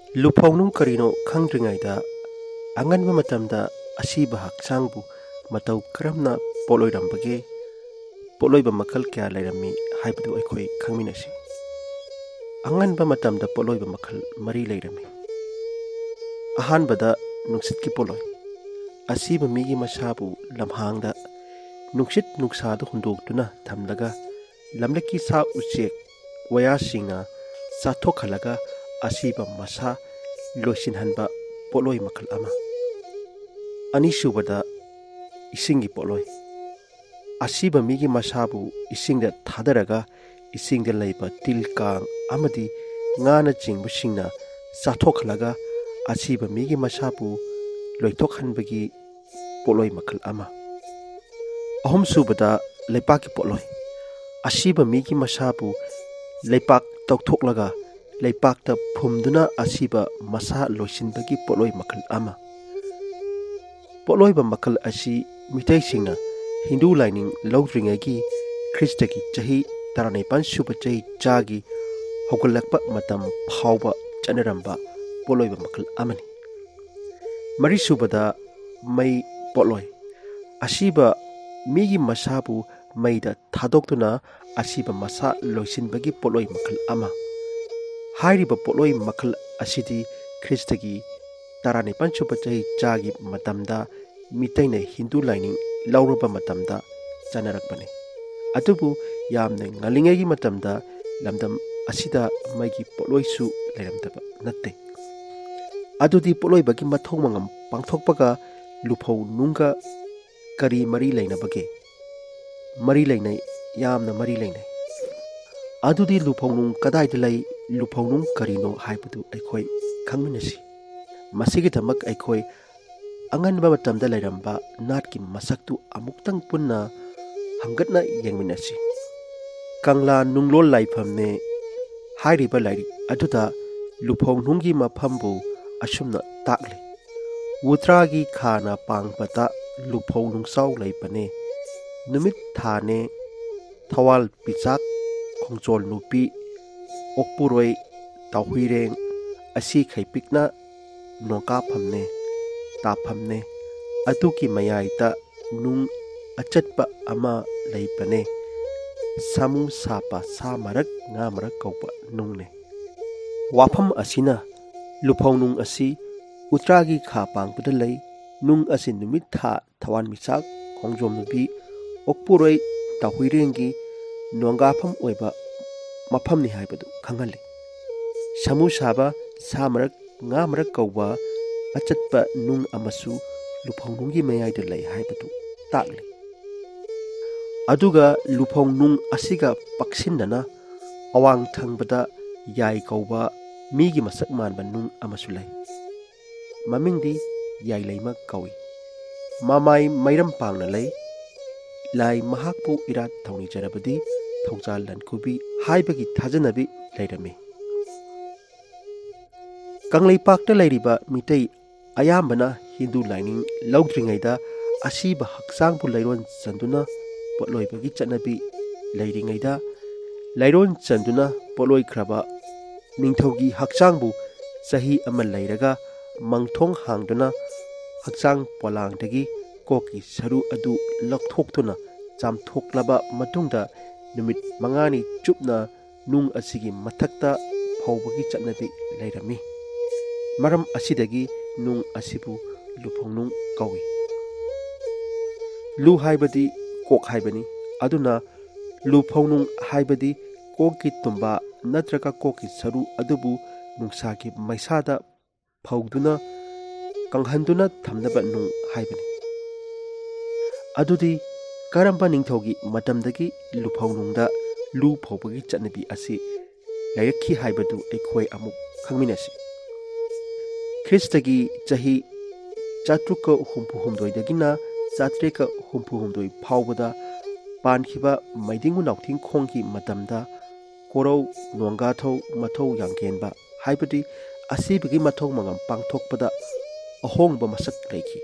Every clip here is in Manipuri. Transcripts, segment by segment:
ꯂꯨꯐꯧꯅꯨꯡ ꯀꯔꯤꯅꯣ ꯈꯪꯗ꯭ꯔꯤꯉꯩꯗ ꯑꯉꯟꯕ ꯃꯇꯝꯗ ꯑꯁꯤꯕ ꯍꯛꯆꯥꯡꯕꯨ ꯃꯇꯧ ꯀꯔꯝꯅ ꯄꯣꯠꯂꯣꯏꯔꯝꯕꯒꯦ, ꯄꯣꯠꯂꯣꯏꯕ ꯃꯈꯜ ꯀꯌꯥ ꯂꯩꯔꯝꯃꯤ ꯍꯥꯏꯕꯗꯨ ꯑꯩꯈꯣꯏ ꯈꯪꯃꯤꯟꯅꯁꯤ꯫ ꯑꯉꯟꯕ ꯃꯇꯝꯗ ꯄꯣꯠꯂꯣꯏꯕ ꯃꯈꯜ ꯃꯔꯤ ꯂꯩꯔꯝꯃꯤ꯫ ꯑꯍꯥꯟꯕꯗ ꯅꯨꯡꯁꯤꯠꯀꯤ ꯄꯣꯠꯂꯣꯏ꯫ ꯑꯁꯤꯕ ꯃꯤꯒꯤ ꯃꯁꯥꯕꯨ ꯂꯝꯍꯥꯡꯗ ꯅꯨꯡꯁꯤꯠ ꯅꯨꯡꯁꯥꯗ ꯍꯨꯟꯗꯣꯛꯇꯨꯅ ꯊꯝꯂꯒ ꯂꯝꯂꯛꯀꯤ ꯁꯥ ꯎꯆꯦꯛ ꯋꯥꯌꯥꯁꯤꯡꯅ ꯆꯥꯊꯣꯛꯍꯜꯂꯒ ꯑꯁꯤꯕ ꯃꯁꯥ ꯂꯣꯏꯁꯤꯟꯍꯟꯕ ꯄꯣꯠꯂꯣꯏ ꯃꯈꯜ ꯑꯃ꯫ ꯑꯅꯤꯁꯨꯕꯗ ꯏꯁꯤꯡꯒꯤ ꯄꯣꯠꯂꯣꯏ꯫ ꯑꯁꯤꯕ ꯃꯤꯒꯤ ꯃꯁꯥꯕꯨ ꯏꯁꯤꯡꯗ ꯊꯥꯗꯔꯒ ꯏꯁꯤꯡꯗ ꯂꯩꯕ ꯇꯤꯜ ꯀꯥꯡ ꯑꯃꯗꯤ ꯉꯥꯅꯆꯤꯡꯕꯁꯤꯡꯅ ꯆꯥꯊꯣꯛꯍꯜꯂꯒ ꯑꯁꯤꯕ ꯃꯤꯒꯤ ꯃꯁꯥꯕꯨ ꯂꯣꯏꯊꯣꯛꯍꯟꯕꯒꯤ ꯄꯣꯠꯂꯣꯏ ꯃꯈꯜ ꯑꯃ꯫ ꯑꯍꯨꯝꯁꯨꯕꯗ ꯂꯩꯄꯥꯛꯀꯤ ꯄꯣꯠꯂꯣꯏ꯫ ꯑꯁꯤꯕ ꯃꯤꯒꯤ ꯃꯁꯥꯕꯨ ꯂꯩꯄꯥꯛ ꯇꯧꯊꯣꯛꯂꯒ ꯂꯩꯄꯥꯛꯇ ꯐꯨꯝꯗꯨꯅ ꯑꯁꯤꯕ ꯃꯁꯥ ꯂꯣꯏꯁꯤꯟꯕꯒꯤ ꯄꯣꯠꯂꯣꯏ ꯃꯈꯜ ꯑꯃ꯫ ꯄꯣꯠꯂꯣꯏꯕ ꯃꯈꯜ ꯑꯁꯤ ꯃꯤꯇꯩꯁꯤꯡꯅ ꯍꯤꯟꯗꯨ ꯂꯥꯏꯅꯤꯡ ꯂꯧꯗ꯭ꯔꯤꯉꯩꯒꯤ ꯈ꯭ꯔꯤꯁꯇꯒꯤ ꯆꯍꯤ 19 ꯁꯨꯕ ꯆꯍꯤꯆꯥꯒꯤ ꯍꯧꯒꯠꯂꯛꯄ ꯃꯇꯝ ꯐꯥꯎꯕ ꯆꯠꯅꯔꯝꯕ ꯄꯣꯠꯂꯣꯏꯕ ꯃꯈꯜ ꯑꯃꯅꯤ꯫ ꯃꯔꯤꯁꯨꯕꯗ ꯃꯩ ꯄꯣꯠꯂꯣꯏ꯫ ꯑꯁꯤꯕ ꯃꯤꯒꯤ ꯃꯁꯥꯕꯨ ꯃꯩꯗ ꯊꯥꯗꯣꯛꯇꯨꯅ ꯑꯁꯤꯕ ꯃꯁꯥ ꯂꯣꯏꯁꯤꯟꯕꯒꯤ ꯄꯣꯠꯂꯣꯏ ꯃꯈꯜ ꯑꯃ꯫ ꯍꯥꯏꯔꯤꯕ ꯄꯣꯠꯂꯣꯏ ꯃꯈꯜ ꯑꯁꯤꯗꯤ ꯈ꯭ꯔꯤꯁꯇꯒꯤ 19 ꯁꯨꯕ ꯆꯍꯤꯆꯥꯒꯤ ꯃꯇꯝꯗ ꯃꯤꯇꯩꯅ ꯍꯤꯟꯗꯨ ꯂꯥꯏꯅꯤꯡ ꯂꯧꯔꯕ ꯃꯇꯝꯗ ꯆꯠꯅꯔꯛꯄꯅꯤ꯫ ꯑꯗꯨꯕꯨ ꯌꯥꯝꯅ ꯉꯜꯂꯤꯉꯩꯒꯤ ꯃꯇꯝꯗ ꯂꯝꯗꯝ ꯑꯁꯤꯗ ꯃꯩꯒꯤ ꯄꯣꯠꯂꯣꯏꯁꯨ ꯂꯩꯔꯝꯗꯕ ꯅꯠꯇꯦ꯫ ꯑꯗꯨꯗꯤ ꯄꯣꯠꯂꯣꯏꯕꯒꯤ ꯃꯊꯧ ꯃꯉꯝ ꯄꯥꯡꯊꯣꯛꯄꯒ ꯂꯨꯐꯧ ꯅꯨꯡꯒ ꯀꯔꯤ ꯃꯔꯤ ꯂꯩꯅꯕꯒꯦ? ꯃꯔꯤ ꯂꯩꯅꯩ, ꯌꯥꯝꯅ ꯃꯔꯤ ꯂꯩꯅꯩ꯫ ꯑꯗꯨꯗꯤ ꯂꯨꯐꯧꯅꯨꯡ ꯀꯗꯥꯏꯗ ꯂꯩ, ꯂꯨꯐꯧꯅꯨꯡ ꯀꯔꯤꯅꯣ ꯍꯥꯏꯕꯗꯨ ꯑꯩꯈꯣꯏ ꯈꯪꯃꯤꯟꯅꯁꯤ꯫ ꯃꯁꯤꯒꯤꯗꯃꯛ ꯑꯩꯈꯣꯏ ꯑꯉꯟꯕ ꯃꯇꯝꯗ ꯂꯩꯔꯝꯕ ꯅꯥꯠꯀꯤ ꯃꯁꯛꯇꯨ ꯑꯃꯨꯛꯇꯪ ꯄꯨꯟꯅ ꯍꯪꯒꯠꯅ ꯌꯦꯡꯃꯤꯟꯅꯁꯤ꯫ ꯀꯪꯂꯥ ꯅꯨꯡꯂꯣꯟ ꯂꯥꯏꯐꯝꯅꯦ ꯍꯥꯏꯔꯤꯕ ꯂꯥꯏꯔꯤꯛ ꯑꯗꯨꯗ ꯂꯨꯐꯧꯅꯨꯡꯒꯤ ꯃꯐꯝꯕꯨ ꯑꯁꯨꯝꯅ ꯇꯥꯛꯂꯤ: ꯎꯇ꯭ꯔꯥꯒꯤ ꯈꯥꯅ ꯄꯥꯡꯕꯗ ꯂꯨꯐꯧ ꯅꯨꯡꯆꯥꯎ ꯂꯩꯕꯅꯦ, ꯅꯨꯃꯤꯠ ꯊꯥꯅꯦ ꯊꯋꯥꯜ ꯄꯤꯆꯥꯛ ꯈꯣꯡꯖꯣꯜ ꯅꯨꯄꯤ ꯑꯣꯛꯄꯨꯔꯣꯏ ꯇꯥꯎꯍꯨꯏꯔꯦꯡ ꯑꯁꯤ ꯈꯩꯄꯤꯛꯅ ꯅꯣꯡꯀꯥꯐꯝꯅꯦ ꯇꯥꯐꯝꯅꯦ, ꯑꯗꯨꯒꯤ ꯃꯌꯥꯏꯗ ꯅꯨꯡ ꯑꯆꯠꯄ ꯑꯃ ꯂꯩꯕꯅꯦ, ꯁꯥꯃꯨ ꯁꯥꯄ ꯁꯥ ꯃꯔꯛ ꯉꯥ ꯃꯔꯛ ꯀꯧꯕ ꯅꯨꯡꯅꯦ꯫ ꯋꯥꯐꯝ ꯑꯁꯤꯅ ꯂꯨꯐꯧꯅꯨꯡ ꯑꯁꯤ ꯎꯇ꯭ꯔꯥꯒꯤ ꯈꯥ ꯄꯥꯡꯕꯗ ꯂꯩ, ꯅꯨꯡ ꯑꯁꯤ ꯅꯨꯃꯤꯠ ꯊꯥ ꯊꯋꯥꯟꯃꯤꯆꯥꯛ ꯈꯣꯡꯖꯣꯝ ꯅꯨꯄꯤ ꯑꯣꯛꯄꯨꯔꯣꯏ ꯇꯥꯎꯍꯨꯏꯔꯦꯡꯒꯤ ꯅꯣꯡꯒꯥꯐꯝ ꯑꯣꯏꯕ ꯃꯐꯝꯅꯤ ꯍꯥꯏꯕꯗꯨ ꯈꯪꯍꯜꯂꯤ꯫ ꯁꯥꯃꯨ ꯁꯥꯕ ꯁꯥ ꯃꯔꯛ ꯉꯥ ꯃꯔꯛ ꯀꯧꯕ ꯑꯆꯠꯄ ꯅꯨꯡ ꯑꯃꯁꯨ ꯂꯨꯐꯧꯅꯨꯡꯒꯤ ꯃꯌꯥꯏꯗ ꯂꯩ ꯍꯥꯏꯕꯗꯨ ꯇꯥꯛꯂꯤ꯫ ꯑꯗꯨꯒ ꯂꯨꯐꯧꯅꯨꯡ ꯑꯁꯤꯒ ꯄꯛꯁꯤꯟꯅꯅ ꯑꯋꯥꯡ ꯊꯪꯕꯗ ꯌꯥꯏ ꯀꯧꯕ ꯃꯤꯒꯤ ꯃꯁꯛ ꯃꯥꯟꯕ ꯅꯨꯡ ꯑꯃꯁꯨ ꯂꯩ꯫ ꯃꯃꯤꯡꯗꯤ ꯌꯥꯏꯂꯩꯃ ꯀꯧꯏ꯫ ꯃꯃꯥꯏ ꯃꯩꯔꯝ ꯄꯥꯡꯅ ꯂꯩ꯫ ꯂꯥꯏ ꯃꯍꯥꯛꯄꯨ ꯏꯔꯥꯠ ꯊꯧꯅꯤꯖꯔꯕꯗꯤ ꯊꯧꯖꯥꯜ ꯂꯟꯀꯨꯕꯤ ꯍꯥꯏꯕꯒꯤ ꯊꯥꯖꯅꯕꯤ ꯂꯩꯔꯝꯃꯤ꯫ ꯀꯪꯂꯩꯄꯥꯛꯇ ꯂꯩꯔꯤꯕ ꯃꯤꯇꯩ ꯑꯌꯥꯝꯕꯅ ꯍꯤꯟꯗꯨ ꯂꯥꯏꯅꯤꯡ ꯂꯧꯗ꯭ꯔꯤꯉꯩꯗ ꯑꯁꯤꯕ ꯍꯛꯆꯥꯡꯕꯨ ꯂꯩꯔꯣꯟ ꯆꯟꯗꯨꯅ ꯄꯣꯠꯂꯣꯏꯕꯒꯤ ꯆꯠꯅꯕꯤ ꯂꯩꯔꯤꯉꯩꯗ ꯂꯩꯔꯣꯟ ꯆꯟꯗꯨꯅ ꯄꯣꯠꯂꯣꯏꯈ꯭ꯔꯕ ꯅꯤꯡꯊꯧꯒꯤ ꯍꯛꯆꯥꯡꯕꯨ ꯆꯍꯤ ꯑꯃ ꯂꯩꯔꯒ ꯃꯪꯊꯣꯡ ꯍꯥꯡꯗꯨꯅ ꯍꯛꯆꯥꯡ ꯄꯣꯂꯥꯡꯗꯒꯤ ꯀꯣꯛꯀꯤ ꯁꯔꯨ ꯑꯗꯨ ꯂꯧꯊꯣꯛꯇꯨꯅ ꯆꯥꯝꯊꯣꯛꯂꯕ ꯃꯇꯨꯡꯗ ꯅꯨꯃꯤꯠ 5ꯅꯤ ꯆꯨꯞꯅ ꯅꯨꯡ ꯑꯁꯤꯒꯤ ꯃꯊꯛꯇ ꯐꯧꯕꯒꯤ ꯆꯠꯅꯕꯤ ꯂꯩꯔꯝꯃꯤ꯫ ꯃꯔꯝ ꯑꯁꯤꯗꯒꯤ ꯅꯨꯡ ꯑꯁꯤꯕꯨ ꯂꯨꯐꯧꯅꯨꯡ ꯀꯧꯏ꯫ ꯂꯨ ꯍꯥꯏꯕꯗꯤ ꯀꯣꯛ ꯍꯥꯏꯕꯅꯤ, ꯑꯗꯨꯅ ꯂꯨꯐꯧꯅꯨꯡ ꯍꯥꯏꯕꯗꯤ ꯀꯣꯛꯀꯤ ꯇꯨꯝꯕ ꯅꯠꯇ꯭ꯔꯒ ꯀꯣꯛꯀꯤ ꯁꯔꯨ ꯑꯗꯨꯕꯨ ꯅꯨꯡꯁꯥꯒꯤ ꯃꯩꯁꯥꯗ ꯐꯧꯗꯨꯅ ꯀꯪꯍꯟꯗꯨꯅ ꯊꯝꯅꯕ ꯅꯨꯡ ꯍꯥꯏꯕꯅꯤ꯫ ꯑꯗꯨꯗꯤ ꯀꯔꯝꯕ ꯅꯤꯡꯊꯧꯒꯤ ꯃꯇꯝꯗꯒꯤ ꯂꯨꯐꯧꯅꯨꯡꯗ ꯂꯨ ꯐꯧꯕꯒꯤ ꯆꯠꯅꯕꯤ ꯑꯁꯤ ꯂꯩꯔꯛꯈꯤ ꯍꯥꯏꯕꯗꯨ ꯑꯩꯈꯣꯏ ꯑꯃꯨꯛ ꯈꯪꯃꯤꯟꯅꯁꯤ꯫ ꯈ꯭ꯔꯤꯁꯇꯒꯤ ꯆꯍꯤ 767ꯗꯒꯤꯅ 767 ꯐꯥꯎꯕꯗ ꯄꯥꯟꯈꯤꯕ ꯃꯩꯗꯤꯡꯉꯨ ꯅꯥꯎꯊꯤꯡꯈꯣꯡꯒꯤ ꯃꯇꯝꯗ ꯀꯣꯔꯧ ꯅꯣꯡꯒꯥꯊꯧ ꯃꯊꯧ ꯌꯥꯡꯒꯦꯟꯕ ꯍꯥꯏꯕꯗꯤ ꯑꯁꯤꯕꯒꯤ ꯃꯊꯧ ꯃꯉꯝ ꯄꯥꯡꯊꯣꯛꯄꯗ ꯑꯍꯣꯡꯕ ꯃꯁꯛ ꯂꯩꯈꯤ꯫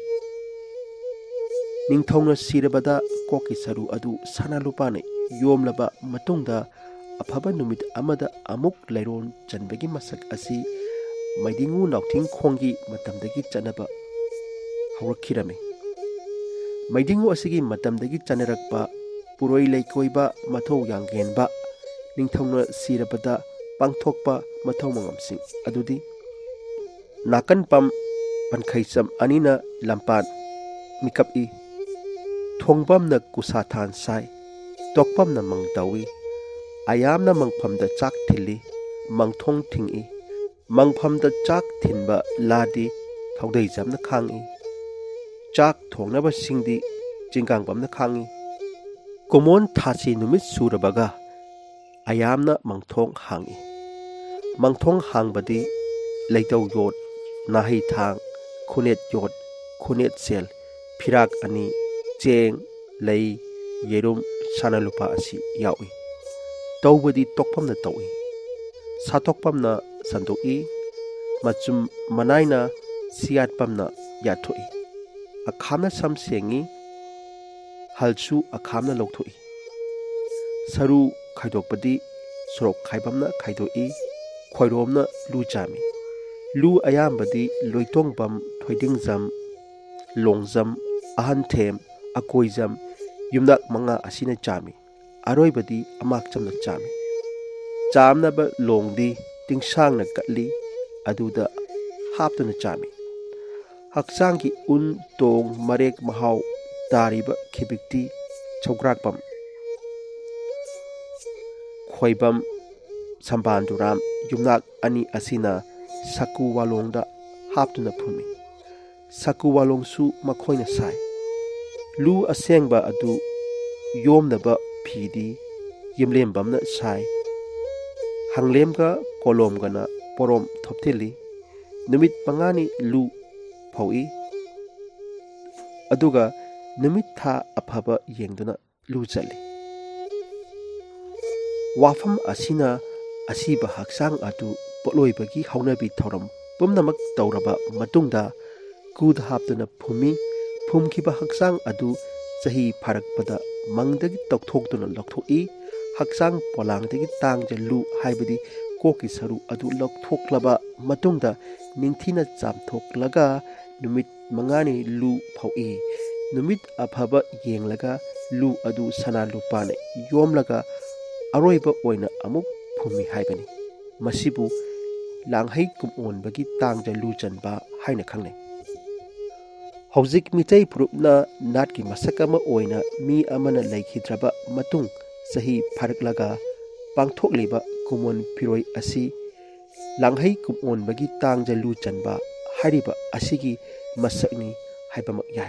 ꯅꯤꯡꯊꯧꯅ ꯁꯤꯔꯕꯗ ꯀꯣꯛꯀꯤ ꯁꯔꯨ ꯑꯗꯨ ꯁꯅꯥ ꯂꯨꯄꯥꯅ ꯌꯣꯝꯂꯕ ꯃꯇꯨꯡꯗ ꯑꯐꯕ ꯅꯨꯃꯤꯠ ꯑꯃꯗ ꯑꯃꯨꯛ ꯂꯩꯔꯣꯟ ꯆꯟꯕꯒꯤ ꯃꯁꯛ ꯑꯁꯤ ꯃꯩꯗꯤꯡꯉꯨ ꯅꯥꯎꯊꯤꯡ ꯈꯣꯡꯒꯤ ꯃꯇꯝꯗꯒꯤ ꯆꯠꯅꯕ ꯍꯧꯔꯛꯈꯤꯔꯝꯃꯤ꯫ ꯃꯩꯗꯤꯡꯉꯨ ꯑꯁꯤꯒꯤ ꯃꯇꯝꯗꯒꯤ ꯆꯠꯅꯔꯛꯄ ꯄꯨꯔꯣꯏ ꯂꯩꯀꯣꯏꯕ ꯃꯊꯧ ꯌꯥꯡꯒꯦꯟꯕ ꯅꯤꯡꯊꯧꯅ ꯁꯤꯔꯕꯗ ꯄꯥꯡꯊꯣꯛꯄ ꯃꯊꯧ ꯃꯉꯝꯁꯤꯡ ꯑꯗꯨꯗꯤ ꯅꯥꯀꯟꯄꯝ ꯄꯟꯈꯩꯆꯝ ꯑꯅꯤꯅ ꯂꯝꯄꯥꯟ ꯃꯤꯀꯞꯏ, ꯊꯣꯡꯕꯝꯅ ꯀꯨꯁꯥꯊꯥꯟ ꯁꯥꯏ, ꯇꯣꯛꯄꯝꯅ ꯃꯪ ꯇꯧꯏ, ꯑꯌꯥꯝꯅ ꯃꯪꯐꯝꯗ ꯆꯥꯛ ꯊꯤꯜꯂꯤ, ꯃꯪꯊꯣꯡ ꯊꯤꯡꯏ, ꯃꯪꯐꯝꯗ ꯆꯥꯛ ꯊꯤꯟꯕ ꯂꯥꯗꯤ ꯊꯧꯗꯩꯖꯝꯅ ꯈꯥꯡꯏ, ꯆꯥꯛ ꯊꯣꯡꯅꯕꯁꯤꯡꯗꯤ ꯆꯤꯡꯒꯥꯡꯕꯝꯅ ꯈꯥꯡꯏ, ꯀꯨꯃꯣꯟ ꯊꯥꯁꯤ ꯅꯨꯃꯤꯠ ꯁꯨꯔꯕꯒ ꯑꯌꯥꯝꯅ ꯃꯪꯊꯣꯡ ꯍꯥꯡꯏ꯫ ꯃꯪꯊꯣꯡ ꯍꯥꯡꯕꯗꯤ ꯂꯩꯇꯧ ꯌꯣꯠ, ꯅꯥꯍꯩ ꯊꯥꯡ, ꯈꯨꯅꯦꯠ ꯌꯣꯠ, ꯈꯨꯅꯦꯠ ꯁꯦꯜ, ꯐꯤꯔꯥꯛ ꯑꯅꯤ, ꯆꯦꯡ, ꯂꯩ, ꯌꯦꯔꯨꯝ, ꯁꯅꯥ ꯂꯨꯄꯥ ꯑꯁꯤ ꯌꯥꯎꯏ꯫ ꯇꯧꯕꯗꯤ ꯇꯣꯛꯐꯝꯅ ꯇꯧꯏ, ꯁꯥꯊꯣꯛꯐꯝꯅ ꯁꯟꯗꯣꯛꯏ, ꯃꯆꯨꯝ ꯃꯅꯥꯏꯅ ꯁꯤꯌꯥꯠꯄꯝꯅ ꯌꯥꯠꯊꯣꯛꯏ, ꯑꯈꯥꯝꯅ ꯁꯝ ꯁꯦꯡꯏ, ꯍꯜꯁꯨ ꯑꯈꯥꯝꯅ ꯂꯧꯊꯣꯛꯏ꯫ ꯁꯔꯨ ꯈꯥꯏꯗꯣꯛꯄꯗꯤ ꯁꯣꯔꯣꯛ ꯈꯥꯏꯕꯝꯅ ꯈꯥꯏꯗꯣꯛꯏ, ꯈꯣꯏꯔꯣꯝꯅ ꯂꯨ ꯆꯥꯝꯃꯤ꯫ ꯂꯨ ꯑꯌꯥꯝꯕꯗꯤ ꯂꯣꯏꯇꯣꯡꯕꯝ, ꯊꯣꯏꯗꯤꯡꯖꯝ, ꯂꯣꯡꯖꯝ, ꯑꯍꯟꯊꯦꯝ, ꯑꯀꯣꯏꯖꯝ, ꯌꯨꯝꯅꯥꯛ ꯃꯉꯥ ꯑꯁꯤꯅ ꯆꯥꯝꯃꯤ꯫ ꯑꯔꯣꯏꯕꯗꯤ ꯑꯃꯥꯛꯆꯝꯅ ꯆꯥꯝꯃꯤ꯫ ꯆꯥꯝꯅꯕ ꯂꯣꯡꯗꯤ ꯇꯤꯡꯁꯥꯡꯅ ꯀꯠꯂꯤ, ꯑꯗꯨꯗ ꯍꯥꯞꯇꯨꯅ ꯆꯥꯝꯃꯤ꯫ ꯍꯛꯆꯥꯡꯒꯤ ꯎꯟ, ꯇꯣꯡ, ꯃꯔꯦꯛ ꯃꯍꯥꯎ ꯇꯥꯔꯤꯕ ꯈꯤꯕꯤꯛꯇꯤ ꯁꯧꯒ꯭ꯔꯥꯛꯄꯝ, ꯈꯣꯏꯕꯝ, ꯁꯝꯕꯥꯟꯗꯨꯔꯥꯝ, ꯌꯨꯝꯅꯥꯛ ꯑꯅꯤ ꯑꯁꯤꯅ ꯁꯀꯨ ꯋꯥꯂꯣꯡꯗ ꯍꯥꯞꯇꯨꯅ ꯐꯨꯝꯃꯤ꯫ ꯁꯀꯨ ꯋꯥꯂꯣꯡꯁꯨ ꯃꯈꯣꯏꯅ ꯁꯥꯏ꯫ ꯂꯨ ꯑꯁꯦꯡꯕ ꯑꯗꯨ ꯌꯣꯝꯅꯕ ꯐꯤꯗꯤ ꯌꯨꯝꯂꯦꯝꯕꯝꯅ ꯁꯥꯏ꯫ ꯍꯪꯂꯦꯝꯒ ꯀꯣꯂꯣꯝꯒꯅ ꯄꯣꯔꯣꯝ ꯊꯣꯞꯊꯤꯜꯂꯤ꯫ ꯅꯨꯃꯤꯠ ꯃꯉꯥꯅꯤ ꯂꯨ ꯐꯧꯏ, ꯑꯗꯨꯒ ꯅꯨꯃꯤꯠ ꯊꯥ ꯑꯐꯕ ꯌꯦꯡꯗꯨꯅ ꯂꯨ ꯆꯠꯂꯤ꯫ ꯋꯥꯐꯝ ꯑꯁꯤꯅ ꯑꯁꯤꯕ ꯍꯛꯆꯥꯡ ꯑꯗꯨ ꯄꯣꯠꯂꯣꯏꯕꯒꯤ ꯍꯧꯅꯕꯤ ꯊꯧꯔꯝ ꯄꯨꯝꯅꯃꯛ ꯇꯧꯔꯕ ꯃꯇꯨꯡꯗ ꯀꯨꯗ ꯍꯥꯞꯇꯨꯅ ꯐꯨꯝꯃꯤ꯫ ꯐꯨꯝꯈꯤꯕ ꯍꯛꯆꯥꯡ ꯑꯗꯨ ꯆꯍꯤ ꯐꯥꯔꯛꯄꯗ ꯃꯪꯗꯒꯤ ꯇꯧꯊꯣꯛꯇꯨꯅ ꯂꯧꯊꯣꯛꯏ꯫ ꯍꯛꯆꯥꯡ ꯄꯣꯂꯥꯡꯗꯒꯤ ꯇꯥꯡꯖ ꯂꯨ ꯍꯥꯏꯕꯗꯤ ꯀꯣꯛꯀꯤ ꯁꯔꯨ ꯑꯗꯨ ꯂꯧꯊꯣꯛꯂꯕ ꯃꯇꯨꯡꯗ ꯅꯤꯡꯊꯤꯅ ꯆꯥꯝꯊꯣꯛꯂꯒ ꯅꯨꯃꯤꯠ ꯃꯉꯥꯅꯤ ꯂꯨ ꯐꯧꯏ꯫ ꯅꯨꯃꯤꯠ ꯑꯐꯕ ꯌꯦꯡꯂꯒ ꯂꯨ ꯑꯗꯨ ꯁꯅꯥ ꯂꯨꯄꯥꯅ ꯌꯣꯝꯂꯒ ꯑꯔꯣꯏꯕ ꯑꯣꯏꯅ ꯑꯃꯨꯛ ꯐꯨꯝꯃꯤ ꯍꯥꯏꯕꯅꯤ꯫ ꯃꯁꯤꯕꯨ ꯂꯥꯡꯍꯩ ꯀꯨꯝꯑꯣꯟꯕꯒꯤ ꯇꯥꯡꯖ ꯂꯨ ꯆꯟꯕ ꯍꯥꯏꯅ ꯈꯪꯅꯩ꯫ ꯍꯧꯖꯤꯛ ꯃꯤꯇꯩ ꯐꯨꯔꯨꯞꯅ ꯅꯥꯠꯀꯤ ꯃꯁꯛ ꯑꯃ ꯑꯣꯏꯅ ꯃꯤ ꯑꯃꯅ ꯂꯩꯈꯤꯗ꯭ꯔꯕ ꯃꯇꯨꯡ ꯆꯍꯤ ꯐꯥꯔꯛꯂꯒ ꯄꯥꯡꯊꯣꯛꯂꯤꯕ ꯀꯨꯃꯣꯟ ꯐꯤꯔꯣꯏ ꯑꯁꯤ ꯂꯥꯡꯍꯩ ꯀꯨꯝꯑꯣꯟꯕꯒꯤ ꯇꯥꯡꯖ ꯂꯨ ꯆꯟꯕ ꯍꯥꯏꯔꯤꯕ ꯑꯁꯤꯒꯤ ꯃꯁꯛꯅꯤ ꯍꯥꯏꯕꯃꯛ ꯌꯥꯏ꯫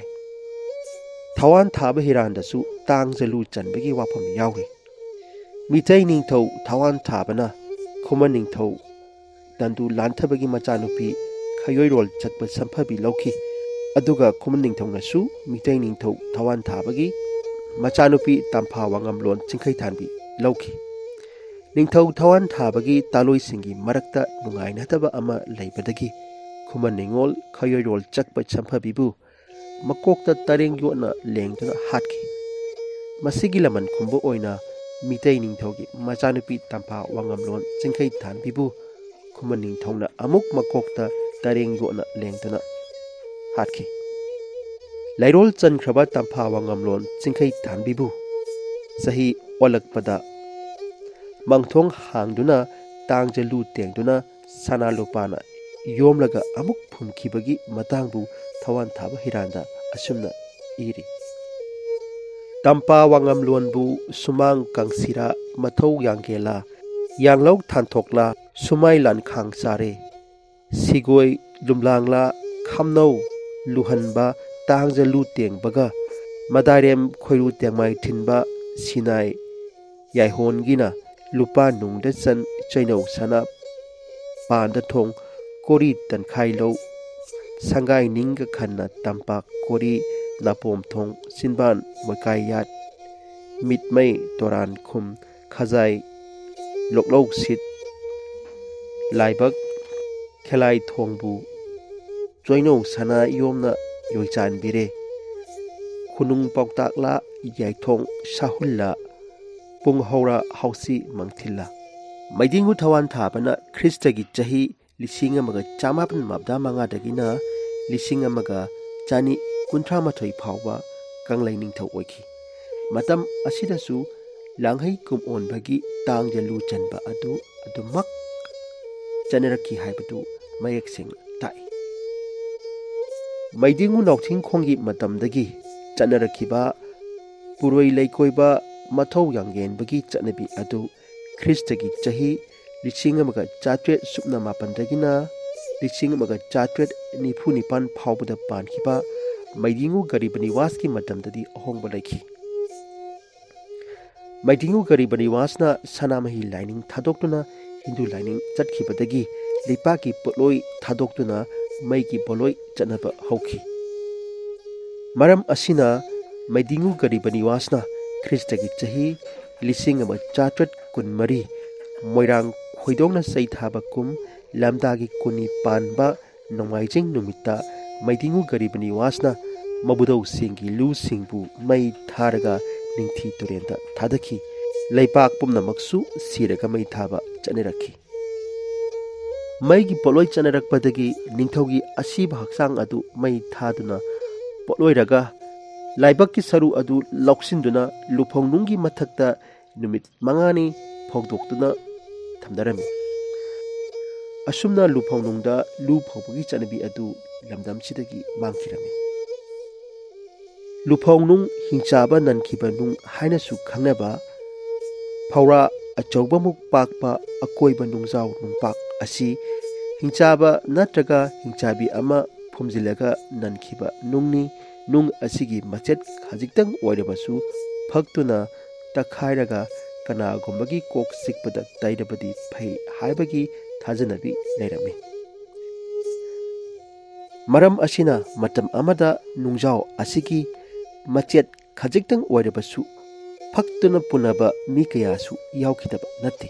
ꯊꯋꯥꯟ ꯊꯥꯕ ꯍꯤꯔꯥꯟꯗꯁꯨ ꯇꯥꯡꯖ ꯂꯨ ꯆꯟꯕꯒꯤ ꯋꯥꯐꯝ ꯌꯥꯎꯔꯤ꯫ ꯃꯤꯇꯩ ꯅꯤꯡꯊꯧ ꯊꯋꯥꯟ ꯊꯥꯕꯅ ꯈꯨꯃꯟ ꯅꯤꯡꯊꯧ ꯇꯟꯗꯨ ꯂꯥꯟꯊꯕꯒꯤ ꯃꯆꯥꯅꯨꯄꯤ ꯈꯌꯣꯏꯔꯣꯜ ꯆꯠꯄ ꯁꯝꯐꯕꯤ ꯂꯧꯈꯤ, ꯑꯗꯨꯒ ꯈꯨꯃꯟ ꯅꯤꯡꯊꯧꯅꯁꯨ ꯃꯤꯇꯩ ꯅꯤꯡꯊꯧ ꯊꯋꯥꯟ ꯊꯥꯕꯒꯤ ꯃꯆꯥꯅꯨꯄꯤ ꯇꯝꯐꯥ ꯋꯥꯉꯝꯂꯣꯟ ꯆꯤꯡꯈꯩꯊꯥꯟꯕꯤ ꯂꯧꯈꯤ꯫ ꯅꯤꯡꯊꯧ ꯊꯋꯥꯟ ꯊꯥꯕꯒꯤ ꯇꯥꯂꯣꯏꯁꯤꯡꯒꯤ ꯃꯔꯛꯇ ꯅꯨꯡꯉꯥꯏꯅꯗꯕ ꯑꯃ ꯂꯩꯕꯗꯒꯤ ꯈꯨꯃꯟ ꯅꯤꯡꯉꯣꯜ ꯈꯌꯣꯏꯔꯣꯜ ꯆꯠꯄ ꯁꯝꯐꯕꯤꯕꯨ ꯃꯀꯣꯛꯇ ꯇꯔꯦꯡ ꯌꯣꯠꯅ ꯂꯦꯡꯗꯨꯅ ꯍꯥꯠꯈꯤ꯫ ꯃꯁꯤꯒꯤ ꯂꯃꯟ ꯈꯨꯝꯕ ꯑꯣꯏꯅ ꯃꯤꯇꯩ ꯅꯤꯡꯊꯧꯒꯤ ꯃꯆꯥꯅꯨꯄꯤ ꯇꯝꯐꯥ ꯋꯥꯉꯝꯂꯣꯟ ꯆꯤꯡꯈꯩꯊꯥꯟꯕꯤꯕꯨ ꯈꯨꯃꯟ ꯅꯤꯡꯊꯧꯅ ꯑꯃꯨꯛ ꯃꯀꯣꯛꯇ ꯇꯔꯦꯡ ꯌꯣꯠꯅ ꯂꯦꯡꯗꯨꯅ ꯍꯥꯠꯈꯤ꯫ ꯂꯩꯔꯣꯜ ꯆꯟꯈ꯭ꯔꯕ ꯇꯝꯐꯥ ꯋꯥꯉꯝꯂꯣꯟ ꯆꯤꯡꯈꯩꯊꯥꯟꯕꯤꯕꯨ ꯆꯍꯤ ꯑꯣꯜꯂꯛꯄꯗ ꯃꯪꯊꯣꯡ ꯍꯥꯡꯗꯨꯅ ꯇꯥꯡꯖ ꯂꯨ ꯇꯦꯡꯗꯨꯅ ꯁꯅꯥ ꯂꯨꯄꯥꯅ ꯌꯣꯝꯂꯒ ꯑꯃꯨꯛ ꯐꯨꯝꯈꯤꯕꯒꯤ ꯃꯇꯥꯡꯕꯨ ꯊꯋꯥꯟ ꯊꯥꯕ ꯍꯤꯔꯥꯟꯗ ꯑꯁꯨꯝꯅ ꯏꯔꯤ꯫ ꯇꯝꯐꯥ ꯋꯥꯉꯝꯂꯣꯟꯕꯨ ꯁꯨꯃꯥꯡ ꯀꯪꯁꯤꯔꯥ ꯃꯊꯧ ꯌꯥꯡꯒꯦꯂꯥ ꯌꯥꯡꯂꯧ ꯊꯥꯟꯊꯣꯛꯂꯥ ꯁꯨꯃꯥꯏ ꯂꯥꯟꯈꯥꯡ ꯆꯥꯔꯦ ꯁꯤꯒꯣꯏ ꯂꯨꯝꯂꯥꯡꯂꯥ ꯈꯥꯝꯅꯧ ꯂꯨꯍꯟꯕ ꯇꯥꯡꯖ ꯂꯨ ꯇꯦꯡꯕꯒ ꯃꯗꯥꯏꯔꯦꯝ ꯈꯣꯏꯔꯨ ꯇꯦꯡꯃꯥꯏ ꯊꯤꯟꯕ ꯁꯤꯅꯥꯏ ꯌꯥꯏꯍꯣꯟꯒꯤꯅ ꯂꯨꯄꯥ ꯅꯨꯡꯗ ꯆꯟ ꯆꯩꯅꯧ ꯁꯅꯥ ꯄꯥꯟꯗ ꯊꯣꯡ ꯀꯣꯔꯤ ꯇꯟꯈꯥꯏ ꯂꯧ ꯁꯪꯒꯥꯏ ꯅꯤꯡꯒ ꯈꯟꯅ ꯇꯝꯄꯥꯛ ꯀꯣꯔꯤ ꯅꯥꯄꯣꯝ ꯊꯣꯡ ꯆꯤꯟꯕꯥꯟ ꯃꯣꯏꯀꯥꯏ ꯌꯥꯠ ꯃꯤꯠꯃꯩ ꯇꯣꯔꯥꯟ ꯈꯨꯝ ꯈꯖꯥꯏ ꯂꯣꯛꯂꯧ ꯁꯤꯠ ꯂꯥꯏꯕꯛ ꯈꯦꯂꯥꯏ ꯊꯣꯡꯕꯨ ꯆꯣꯏꯅꯧ ꯁꯅꯥ ꯌꯣꯝꯅ ꯌꯣꯏꯆꯥꯟꯕꯤꯔꯦ ꯈꯨꯅꯨꯡ ꯄꯥꯎꯇꯥꯛꯂꯥ ꯌꯥꯏꯊꯣꯡ ꯁꯥꯍꯨꯜꯂꯥ ꯄꯨꯡꯍꯧꯔꯥ ꯍꯥꯎꯁꯤ ꯃꯪꯊꯤꯜꯂꯥ꯫ ꯃꯩꯗꯤꯡꯉꯨ ꯊꯋꯥꯟ ꯊꯥꯕꯅ ꯈ꯭ꯔꯤꯁꯇꯒꯤ ꯆꯍꯤ 1955 1953 फाउबा कंगलाई निंगथौ ओइखि। मतम असिदसु लांघै कुमओनबगी तांगजलु चनबा अदुमक चनरखि हाइबदु मयेक सिंग ताई। मैदिंगु नौथिंग खोंगी मतमदगी चनरखिबा पुरोई लैकोइबा मथौ यांगेनबगी चनबी अदु ख्रिस्टगी चही 1954 1994 फाउबदा पानखिबा मैदिंगु गरीब निवास की मतमददी अहोंग बलैखि। मैदिंगु गरीब निवासना सनामही लाइनिंग थादोक्तुना हिंदू लाइनिंग चटखिबदगी लिपा की पोलोई थादोक्तुना मई की पोलोई चनबा हौखि। मरम असिना मैदिंगु गरीब निवासना ख्रिस्टगी चही 1914 मोइरांग खोइदोंना सैथाबा कुम लमदागी कुनी पानबा नोंगाइजिंग नुमित्ता मैदिंगु गरीब निवासना मबुदौ सिंगी लू सिंगबु मई थारगा निंथि तुरेंदा थादखि। लैपाक पुमनमक्सु सिरगा मई थाबा चनरखि। मईगी पोलोई चनरकपदगी निंथौगी असीबा हक्सांग अदु मई थादुना पोलोइरगा लाइबक्की सरू अदु लौक्सिंदुना लुफोंनुंगी मथक्ता नुमित मंगानी फोगदोक्तुना थमदरमी। असुमना लुफोंनुंगदा लू फोबगी चनबी अदु लमदमसिदगी मांखिरमी। लुफोंनुंग हिंचाबा ननखिबा नुंग हाइनसु खंगनबा फौरा अचौबमुक पाकपा अकोइबा नुंगजाव नुंगपाक असी हिंचाबा नत्रगा हिंचाबी अमा फुमजिलगा ननखिबा नुंगनी। नुंग असिगी मचेत खजिक्तंग ओइरबसु फक्तुना तखाइरगा कनागुंबगी कोक सिकपदा तैरबदी फै हाइबगी थाजनबी लेरमी। मरम असिना मतम अमदा नुंगजाव असिगी मचेत खजिक्तंग ओइरबसु फक्तुना पुनबा मी कयासु यावखिदबा नत्ते।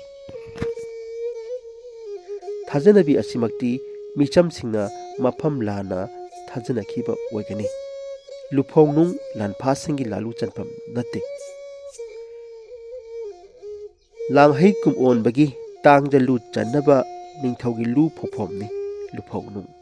थाजनबी असिमक्ति मिचमसिंगना मफम लाना थाजनखिबा ओइगनी। लुफोंनुंग लानफासिंगी लालू चनफम नत्ते। लांघै कुमओनबगी तांगजलु चन्नबा निंथौगी लू फोफोमनी लुफोंनुंग।